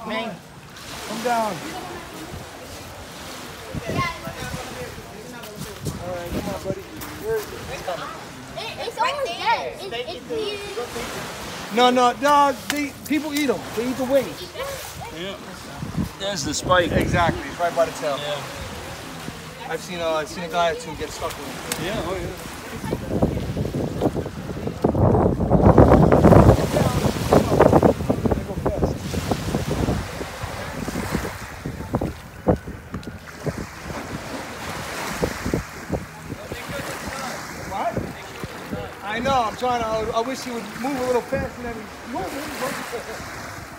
Man. Come down. All right, come on, buddy. Where is it? It's almost dead. It's weird. No. People eat them. They eat the wings. Yeah. There's the spike. Exactly. It's right by the tail. Yeah. I've seen a guy or two get stuck with it. Yeah. Oh yeah. I know, I'm trying to, I wish he would move a little faster than he's moving.